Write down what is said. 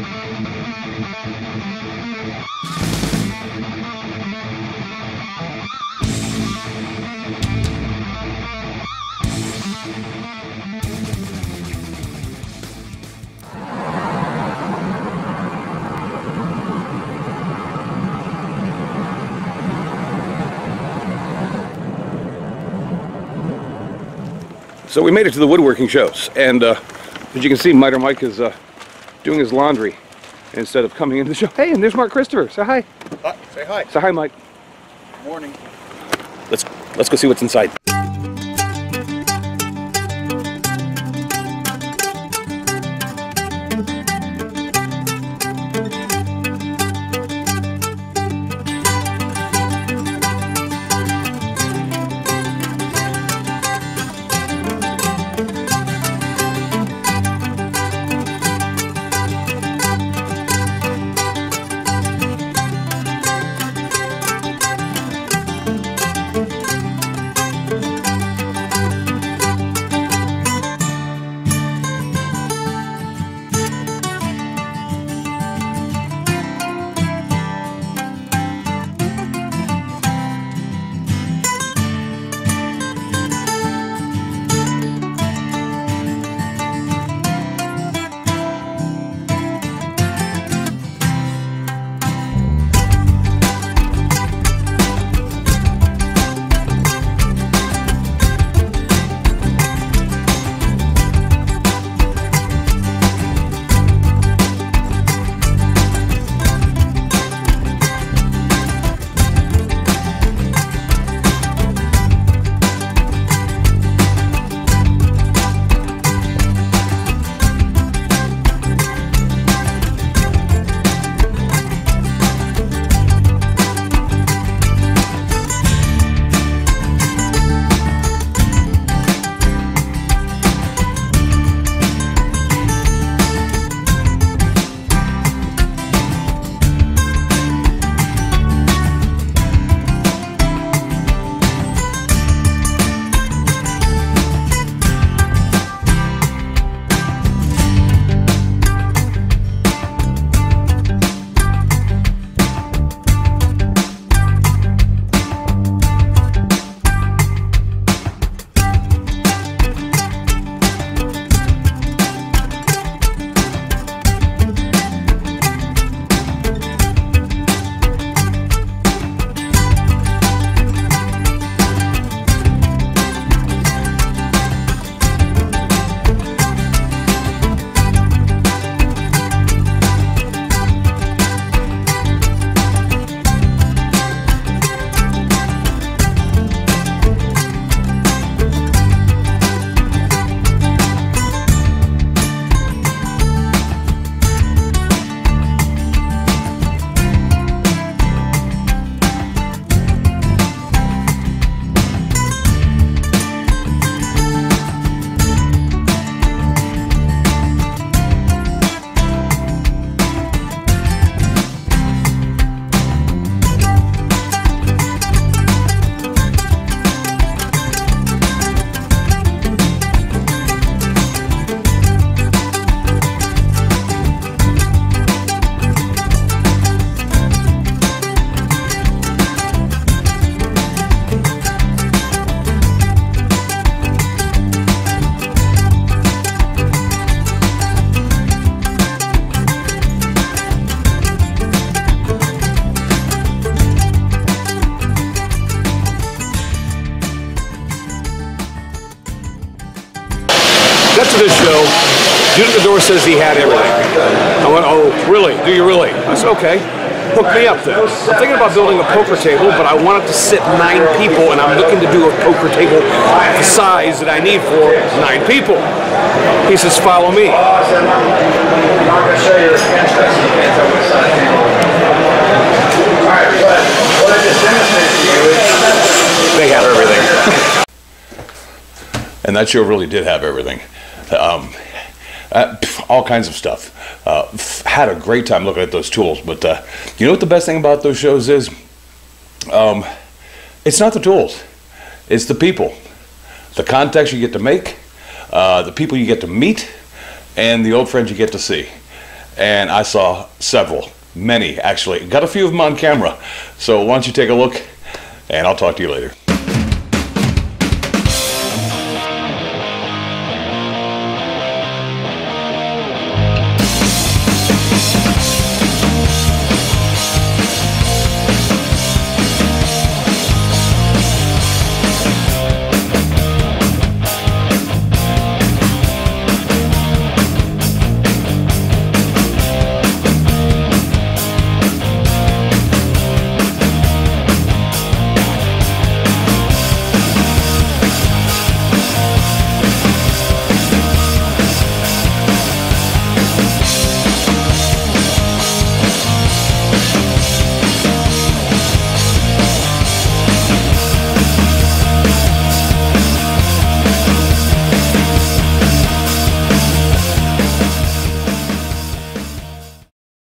So we made it to the woodworking shows, and as you can see, Miter Mike is doing his laundry instead of coming into the show. Hey, and there's Mark Christopher. Say hi. Say hi. Say hi, Mike. Good morning. Let's go see what's inside. Got to this show, dude at the door says he had everything. I went, oh, really? Do you really? I said, okay, hook me up then. I'm thinking about building a poker table, but I want it to sit 9 people, and I'm looking to do a poker table the size that I need for 9 people. He says, follow me. They have everything. And that show really did have everything. All kinds of stuff. Had a great time looking at those tools, but you know what the best thing about those shows is? It's not the tools, it's the people. The contacts you get to make, the people you get to meet, and the old friends you get to see. and I saw several, many actually. Got a few of them on camera. So why don't you take a look, and I'll talk to you later.